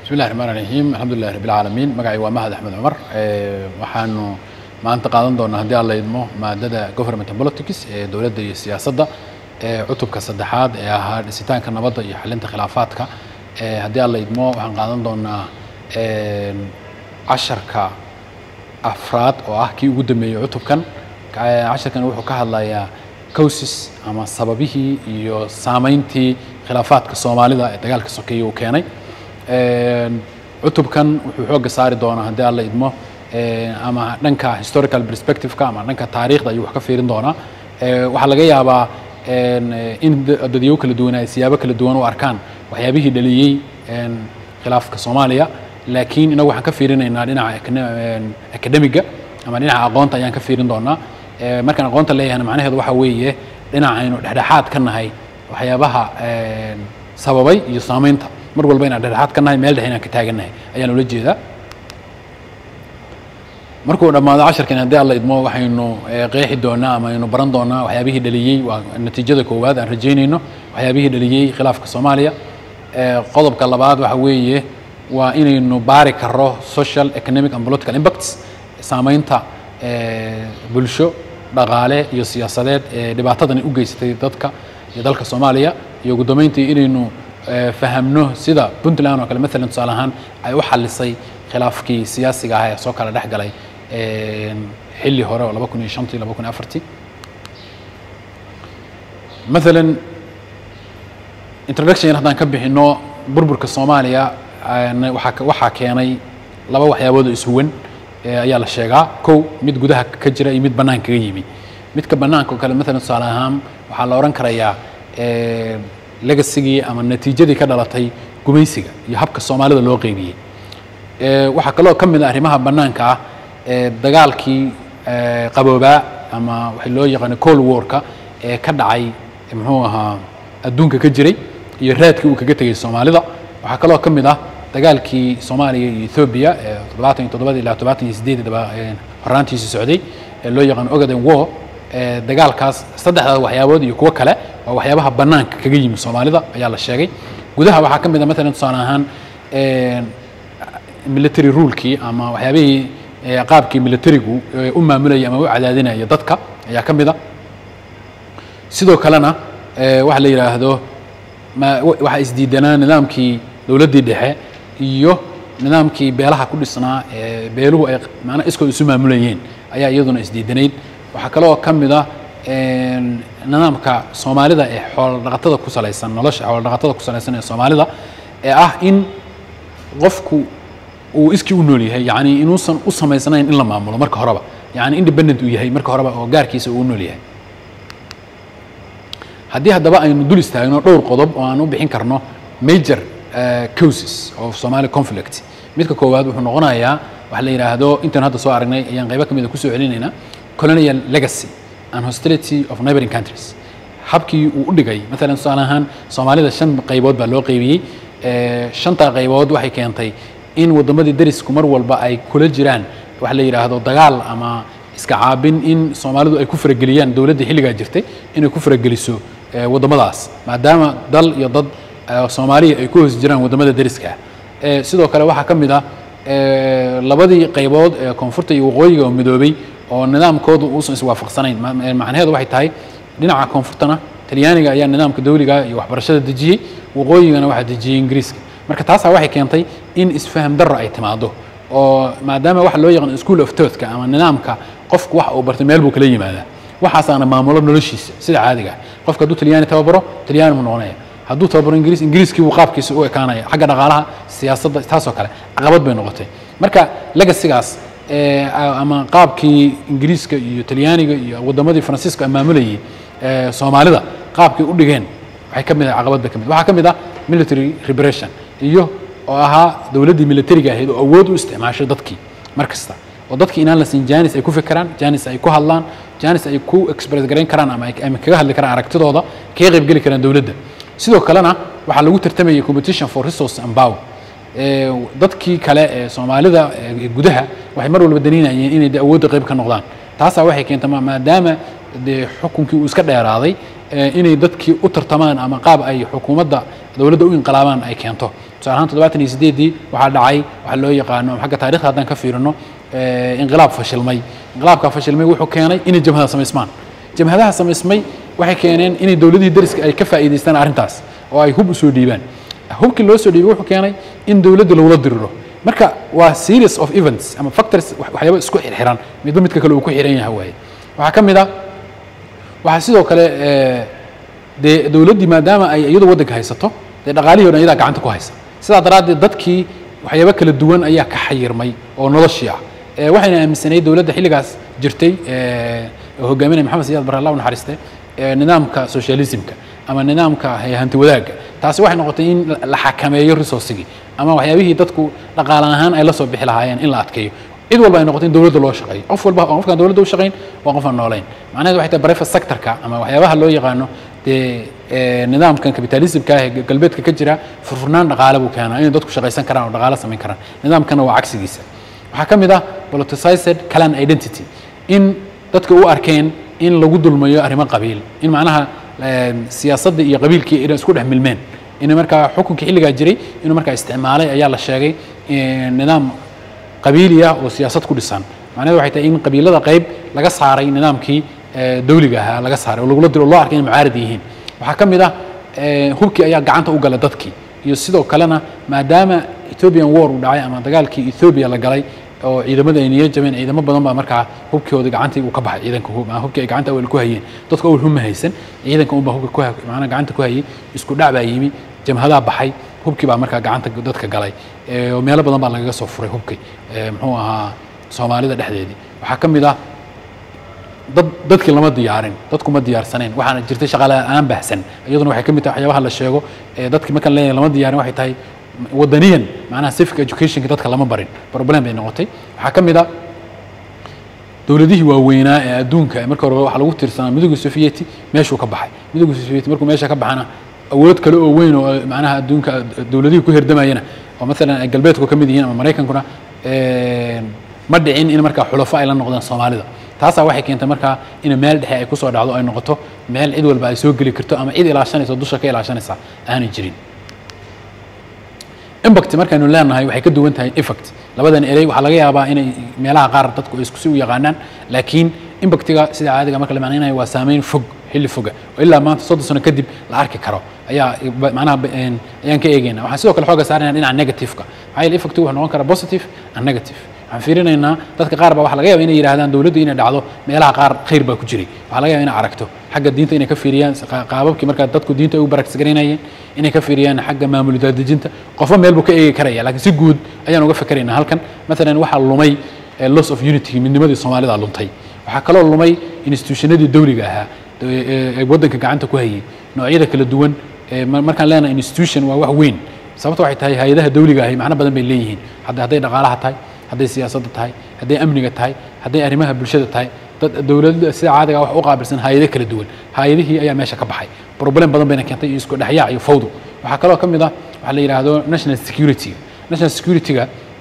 بسم الله الرحمن الرحيم الحمد لله رب العالمين مقعي ومهد أحمد عمر وحانو ما أنت قادم دونا هدي الله يدمو مادة government politics دولة السياسة عتب كصدحات هاد كان نبض يحلنت خلافاتك هدي الله يدمو وحن قادم دونا 10 كأفراد وأحكي قدامي عتب كان 10 كان وحكى الله يا كوسس أما سببه يو سامينتي خلافات كصومالي ده تقال كسوكي وكاني عتب كان وحوق صار دونا هدي الله يدمو أما ننكا historical perspective كأما ننكا تاريخ ده يوحكا فيرن دونا وحلاقي أبا إن الديوك اللي دونا سيابك اللي دونا وأركان وحيابيه دليل خلاف كصوماليا لكن إنه وحكا فيرن إن عندنا أكاديمية أما عندنا أقوانت أيان كفيرن دونا مركن أقوانت اللي أنا معناه هذا وحويه لنا عينه دحدحات كنا هاي وحيابها سببي يصامنت مرقول بين دحدحات كنا هاي ميل دحين كتاجنا هاي أيان ولجي ذا مركو لما 10 كان هدي الله يدمو waxay inuu qeexi doonaa ama inuu baran doonaa waxyaabihii dhaliyay waa natiijada koowaad aan rajeynayno waxyaabihii dhaliyay khilaafka Soomaaliya qodobka labaad waxa weeye waa inaynu baari karo social economic and political impacts saameynta bulsho dhaqaale iyo siyaasadeed dhibaatadan u geystay dadka iyo dalka Soomaaliya iyo guddoomintii inaynu fahamno sida Puntland oo kale mesela tusaalahan ay u xallisay khilaafkii siyaasiga ah ee soo kala dhaxgalay xilli hore oo 2005 2004 مثلا introduction haddaan ka bixino burburka Soomaaliya waxa keenay laba waxyaabood isweyn ayaa la sheegaa kow mid gudaha ka jira iyo mid banaanka ka yimi midka banaanka oo kale مثلا salaam waxa la oran karayaa legacy ama natiijadii ka dhalatay gumaysiga iyo habka Soomaalida loo qeybiyay waxa kale oo kamid ah arrimaha banaanka ah dagaalkii qabooba ama waxa loo yaqaan Cold War-ka ka dhacay muxuu ahaa adduunka ka jiray iyo raadkii uu kaga tagay Soomaalida waxa kale oo kamid ah dagaalkii Soomaaliya iyo Ethiopia 77 ilaa 78 horaantiisii socday loo yaqaan Ogaden War dagaalkaas saddexda waxyaabood iyo kuwa kale waa waxyaabaha banaanka kaga yimi Soomaalida ayaa la sheegay gudaha waxa kamid ah mesela tusaale ahaan military rule-kii ama waxyaabihii qaabkii militarigu u maamulayay ama u cadaadinaya dadka ayaa kamid ah sidoo kalena waxa la yiraahdo waxa isdiidanaa nidaamkii dawladda dhexe iyo nidaamkii beelaha ku dhisnaa beeluhu ay macna iskoo isu maamulayeen ayaa iyaduna isdiidanayd waxa kale oo kamid ah nidaamka Soomaalida ee xoolo dhaqatada ku salaysan nolosha xoolo dhaqatada ku salaysan ee Soomaalida ee ah in qofku uu iskii u nool yahay yani inuusan u samaysanayn in la maamulo marka horeba yani independent uu yahay marka horeba oo gaarkiisa uu nool yahay haddii haddaba aynu dul istaagno dhowr qodob oo aan u bixin karno major causes of Somali conflict midka koowaad wuxuu noqonayaa waxa la yiraahdo intaan hadda soo aragnay ayaan qayb ka mid ah ku soo celinayna colonial legacy and hostility of neighboring countries habkii uu u dhigay mesela tusaalahan Soomaalida 5 qaybood baa loo qaybiyay 5ta qaybood waxay keentay in wadamadii darisku mar walba ay kula jiraan waxa la yiraahdo dagaal ama iska caabin in Soomaalidu ay ku farageliyaan dawladda xilliga jirtay inay ku farageliso wadamadaas maadaama dal iyo dad Soomaaliya ay ku hoos jiraan wadamada dariska sidoo kale waxa kamid ah labadii qaybood ee koonfurta iyo waqooyiga oo midoobay oo nidaamkoodu uusan iswaafaqsanayn macnaheedu waxay tahay dhinaca koonfurtana Talyaaniga ayaa nidaamka dawliga iyo waxbarashada dejiyay waqooyigana waxa dejiyay Ingiriiska marka taas waxay keentay in isfaham darro ay timaado oo maadaama waxa loo yaqaan school of thought ama nidaamka qofku wax uu bartay meel buu kala yimaada waxaasana maamulo noloshiisa sida caadiga qofka hadduu Talyaani tababaro Talyaani mu noqonaya hadduu tababaro Ingiriiskii uu qaabkiisa u ekaanaya xagga dhaqaalaha siyaasadda taas oo kale caqabad bay noqotay marka legacy-gaas ama qaabkii Ingiriiska iyo Talyaaniga iyo wadamadii Faransiiska maamulayay Soomaalida qaabkii u dhigeen waxay kamid ah caqabadda kamid waxa kamid ah military repression iyo oo ahaa dawladda militariga ahayd oo awood u isticmaashay dadkii markasta oo dadkii inaan la siin jaanis ay ku fikiraan jaanis ay ku hadlaan jaanis ay ku express gareyn karaan ama ay kaga hadli karaan aragtidooda kaga qayb gali karaan dawladda sidoo kalena waxa lagu tartamayay competition for resource and power dadkii kale ee Soomaalida gudaha waxay mar walba daniinayeen inay awoodda qayb ka noqdaan taas waxay keentay maadaama xukunkii uu iska dheeraaday inay dadkii u tartamaan ama qaab ay xukuumadda dawladda u inqilaabaan ay keento tusaalahaan 78 waxaa dhacay waxa loo yaqaano xagga taariikhda haddaan ka fiirino inqilaab fashilmay inqilaabka fashilmay wuxuu keenay inay jabhadaha samaysmaan jabhadaha samaysmay waxay keeneen inay dawladihii dariska ay ka faa'iideystaan arrintaas oo ay hub u soo dhiibaan hubkii loo soo dhiibay wuxuu keenay in dawladda lagula diriro marka waa series of events ama factors waxyaabo isku xirxiran midba midka kale uu ku xiran yahay waaye waxaa ka mid ah waxaa sidoo kale dee dawladdii maadaama ay iyadu waddanka haysato dee dhaqaalihii o dhan iyadaa gacanta ku haysa sidaa daraaddeed dadkii waxyaabo kala duwan ayaa ka xayirmay oo noloshii ah waxayna aaminsanayd dawladda xilligaas jirtay hogaaminaya maxamed siyaad barre allah u naxariiste nidaamka socialismka ama nidaamka hanti wadaagga taasi waxay noqotay in la xakameeyo resourcigii ama waxyaabihii dadku dhaqaale ahaan ay la soo bixi lahaayeen in la adkeeyo cid walba ay noqotay in dawladda loo shaqeeyo qof walba oo qofkan dawladda u shaqayn waa qof aan noolayn macnaheedu waxay tahay private sectorka ama waxyaabaha loo yaqaano dee nidaamkan capitalismka ah ee galbeedka ka jira furfurnaan dhaqaale buu keenaa inay dadku shaqaysan karaan oo dhaqaale samayn karaan nidaamkana waa cagsigiisa waxaa ka mid ah politicized clan identity in dadka u arkeen in lagu dulmayo arrimo qabiil in macnaha siyaasadda iyo qabiilkii inay isku dhex milmeen in markaa xukunkii xilligaa jiray inuu markaa isticmaalay ayaa la sheegay nidaam qabiili ah oo siyaasad ku dhisan macnaheedu waxay tahay in qabiilada qayb laga saaray nidaamkii dawliga ahaa laga saaray oo lagula diro loo arkay inay mucaarad yihiin waxaa ka mid ah hubkii ayaa gacanta u galay dadkii iyo sidoo kalena maadaama Ethiopian war uu dhacay ama dagaalkii Ethiopia la galay oo ciidamada ay niyad jabeen ciidamo badan baa markaa hubkooda gacantii uu ka baxay ciidanka hubkii ay gacanta awal ku hayeen dadka awal huma haysan ciidanka uu baa hubka ku macnaha gacanta ku hayay isku dhac baa yimi jamhadaha baxay hubkii baa markaa gacanta dadka galay oo meelo badan baa lagaga soo furay hubkii muxuu ahaa Soomaalida dhexdeedii waxaa ka mid ah dadkii lama diyaarin dadku ma diyaarsaneen waxaana jirtay shaqo aan baahsan iyaduna waxay ka mid tahay waxyaabaha la sheego dadkii marka la lama diyaarin waxay tahay wadaniyan macnaha civic educationka dadka lama barin problem bay noqotay waxaa ka mid ah dawladihii waaweynaa ee adduunka marka hore waxa lagu tirsanaa midowga Sovieti meeshuu ka baxay midowga Sovieti markuu meesha ka baxana awood kale oo weyn oo macnaha adduunka dawladihii ku hirdamayna oo mesela ay galbeedku ka mid yihiin ama Mareykankuna ma dhicin in marka xulafo ay la noqdaan Soomaalida taasa waxay keentay marka in meel dhexe ay ku soo dhacdo ay noqoto meel cid walba ay soo gali karto ama cid ilaashanayso dusha ka ilaashanaysa aanay jirin impact markaanu leenahay waxay ka duwan tahay effect labadan erey waxa laga yaabaa inay meelaha qaar dadku isku sii u yaqaanaan laakiin impactiga sida caadiga marka la macnaynaayo waa saameyn fog xilli foga oo ilaa maanta 30 sano kadib la arki karo ayaa macnaha ayaan ka eegaynaa waxaan sidoo kale xooga saarnaa dhinaca negative-ka maxaa yeelay effect wuxuu noqon karaa positive and negative waxaan fiirinaynaa dadka qaar baa waxa laga yaabaa inay yiraahdaan dawladdu inay dhacdo meelaha qaar khayr baa ku jiray waxa laga yaabaa inay aragto xagga diinta inay ka fiiriyaan qaababkii marka dadku diinta ay u baragsagareynayeen inay ka fiiriyaan xagga maamul daadejinta qofba meel buu ka eegi karaya laakiin si guud ayaan uga fikiraynaa halkan مثلا waxa lumay loss of unity midnimadii Soomaalida luntay waxa kale oo lumay institutionadii dawliga ahaa ee wadanka gacanta ku hayay noocyada kala duwan markaan leenahay institution waa wax weyn sababtoo waxay tahay hay'adaha dawliga ah macna badan bay leeyihiin hadday dhaqaalaha tahay hadday siyaasadda tahay hadday amniga tahay hadday arrimaha bulshada tahay dawladda sida caadiga wax u qaabilsan hay'ado kala duwan hay'adihii ayaa meesha ka baxay problem badan bayna keentay isku dhaxyaac iyo fawdo waxa kale oo kamid ah waxa la yiraahdo national security-ga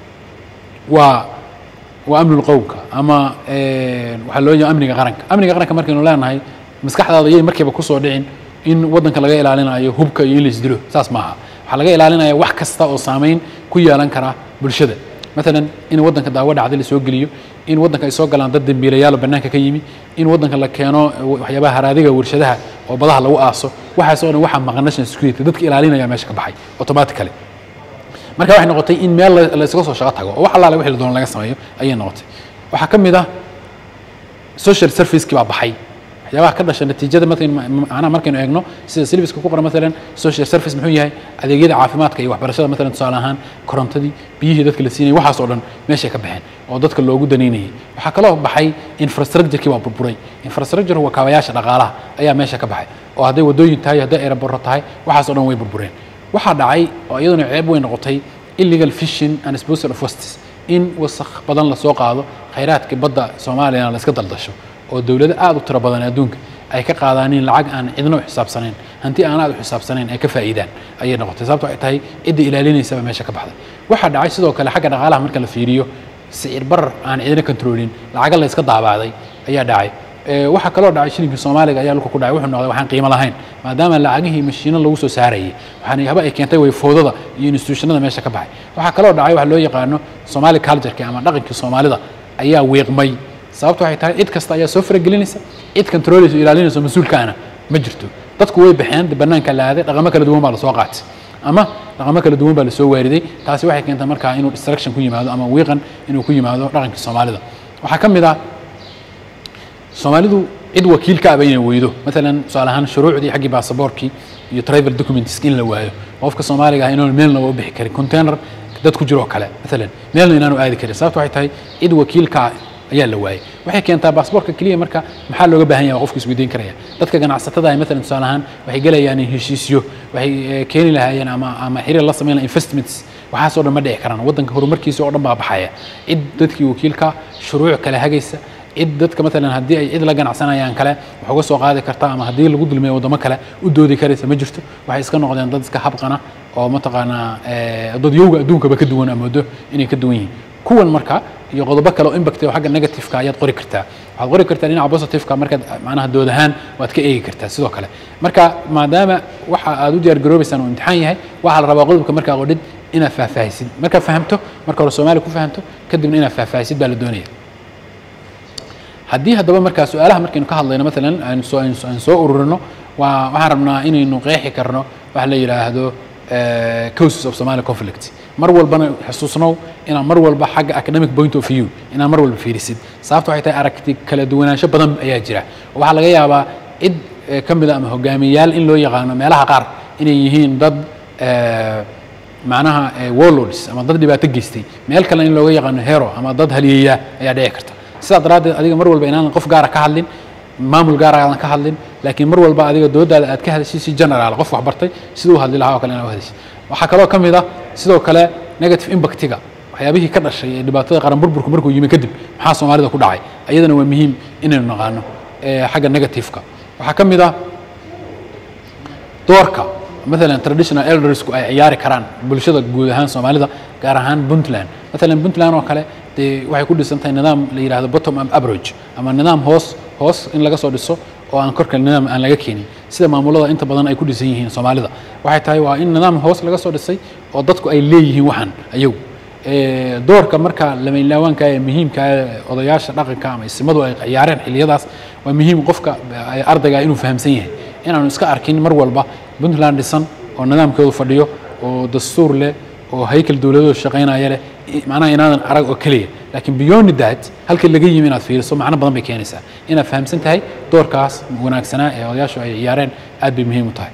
waa amnul qowmka ama waxa loo yiraahdo amniga qaranka markaynu leenahay maskaxdaada ayay markiiba ku soo dhicin in wadanka laga ilaalinayo hubka iyo in la isdilo saas maaha waxa laga ilaalinayaa wax kasta oo saameyn ku yeelan kara bulshada مثلا in wadanka daawo dhacday la soo geliyo in wadanka ay soo galaan dad dambiilayaal banaanka ka yimi in wadanka la keeno waxyaabaha haraadiga warshadaha oo badaha lagu aaso waxaas oo dhan waxa maqan national security dadka ilaalinaya meesha ka baxay automatically marka waxay noqotay in meel la iska soo shaqo tago oo wax allaale wixii la doon laga sameeyo ayay noqotay waxa kamid ah social service-ki baa baxay waxyaabaha ka dhashay natiijada macnaha markaynu eegno sida silbiska ku qoran مثلا social service muxuu yahay adeegyada caafimaadka iyo waxbarashada مثلا tusaale ahaan korontadii biyihii dadka la siinay waxaas oo dhan meesha ka baxeen oo dadka loogu daneynayay waxa kale oo baxay infrastructure-kii waa burburay infrastructure waa kaabayaasha dhaqaalaha ayaa meesha ka baxay oo hadday wadooyin tahay hadday aeroporto tahay waxaas oo dhan way burbureen waxa dhacay oo iyaduna ceeb weyn noqotay illegal fishing and disposal of wastes in wasakh badan la soo qaado khayraadka badda Soomaaliya la iska daldasho oo dawladda aad u tiro badan adduunka ay ka qaadaaneen lacag aan cidna u xisaabsanayn hanti aan aad u xisaabsanayn ay ka faa'iidaan ayay noqotay sababtoo ay tahay cid ilaalinaysa meesha ka baxday waxa dhacay sidoo kale xagga dhaqaalaha marka la fiiriyo sicir bar aan cidna controlin lacag la iska daabaaday ayaa dhacay waxa kaloo dhacay shilinka Soomaaliga ayaa dhulka ku dhacay wuxuu noqday waxaan qiimo lahayn maadaama lacagihii mashiino lagu soo saarayay waxaan haba ay keentay way foodada iyo institutionada meesha ka baxay waxa kaloo dhacay wax loo yaqaano Somali culture ama dhaqanka Soomaalida ayaa weeqmay sababtu waxay tahay cid kasta ayaa soo faragelinaysa cid controleysa ilaalinaysa mas'uulkaana ma jirto dadku way baxeen banaanka la aaday dhaqamo kala duwan baa la soo qaatay ama dhaqamo kala duwan baa la soo weeriday taasi waxay keentay markaa inuu distraction ku yimaado ama weeqan inuu ku yimaado dhaqanka Soomaalida waxa kamid ah Soomaalidu cid wakiil ka abayna weydo مثلا su'aalahan shuruucdii xaqi baasaboorkii iyo travel documents in la waayo qofka Soomaaliga ah inuu meel loo bixi karo container dad ku jiro kale مثلا meel inaanu aadi karin sababtu waxay tahay cid wakiil ka ayaa la waayay waxay keentaa baasaboorka kaliya marka maxaa looga baahan yahay qofka isweydiin karaya dadka ganacsatada ay مثلا su'aalahan waxay galayaan heshiisyo waxay keeni lahaayeen ama xiriir la sameeyaan investments waxa soo dhan ma dhici karaan wadanka horumarkiisa oo dhan baa baxaya cid dadkii wakiilka shuruuc kale hagaysa cid dadka مثلا hadii ay cid la ganacsanayaan kale wax uga soo qaadi kartaa ama hadii lagu dulmeeyo wadamo kale u doodi karaysa ma jirto waxay iska noqdeen dad iska habqana oo mataqaana dad yowga adduunka ba ka duwan amoodo inay ka duwan yihiin kuwan marka iyo qodobo kale oo impact oo xagga negative ka ayaad qori kartaa waxaad qori kartaa dhinaca positive ka marka macnaha doodahan waad ka eegi kartaa sidoo kale marka maadaama waxa aad u diyaar garoobaysan oo imtixaan yahay waxa la rabaa qodobka marka qodid inaad faahfaahisid marka fahamto marka hore Soomaali ku fahamto kadibna inaad faahfaahisid baa la doonayaa haddii haddaba markaa su'aalaha markaynu ka hadlayno مثلا aan soo ururino waxaan rabnaa inaynu qeexi karno wax la yiraahdo causes of Somali conflict mar walbana xasuusnow inaan mar walba xagga academic point of view inaan mar walba fiirisid sababtu waxay tahay aragti kala duwanaansho badan ayaa jira waxa laga yaabaa cid kamid ah ama hogaamiyayaal in loo yaqaano meelaha qaar inay yihiin dad macnaha warlords ama dad dhibaato geystay meel kale in looga yaqaano hero ama dad haliyeeya ayaa dhici karta sida daraaddeed adiga mar walba inaan qof gaar ah ka hadlin maamul gaar ah aan ka hadlin laakiin mar walba adiga doodaada aad ka hadashay si general qof wax bartay sidoo hadli lahaa oo kale inaad hadashay waxa kale oo kamid ah sidoo kale negative impact-ga waxyaabihii ka dhashay ee dhibaatada qaran burburku markuu yimid kadib maxaa Soomaalida ku dhacay ayadana waa muhiim inaynu naqaano xagga negative-ka waxa kamid ah doorka مثلا traditional elders ku ay ciyaari karaan bulshada guud ahaan Soomaalida gaar ahaan Puntland مثلا Puntland oo kale waxay ku dhisantahay nidaam la yiraahdo bottom up approach ama nidaam hoos in laga soo dhiso oo aan korka nidaam aan laga keenin sida maamulada inta badan ay ku dhisan yihiin Soomaalida waxay tahay waa in nidaam hoos laga soo dhisay oo dadku ay leeyihiin waxan ayagu doorka marka lama ilaawanka ee muhiimka odayaasha dhaqanka ama ismadu ay ciyaareen xiliyadaas waa muhiim qofka ardayga inuu fahamsan yahay inaanu iska arkin mar walba Puntland dhisan oo nidaamkoodu fadhiyo oo dastuur leh oo haykal dawladeed shaqeynaya leh macnaha inaadan arag oo kaliya laakiin beyond that halkii laga yimi inaad fiiriso macna badan bay keenaysaa inaad fahamsan tahay doorkaas wanaagsanaa ee odayaashu ay ciyaareen aad bay muhiim u tahay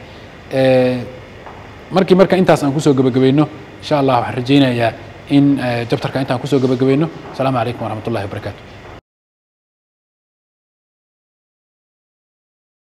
marka intaas aan ku soo gabagabayno insha Allah waxaan rajaynayaa in chapterka intaan ku soo gabagabayno assalamu alaykum wa rahmatullahi wa barakatuh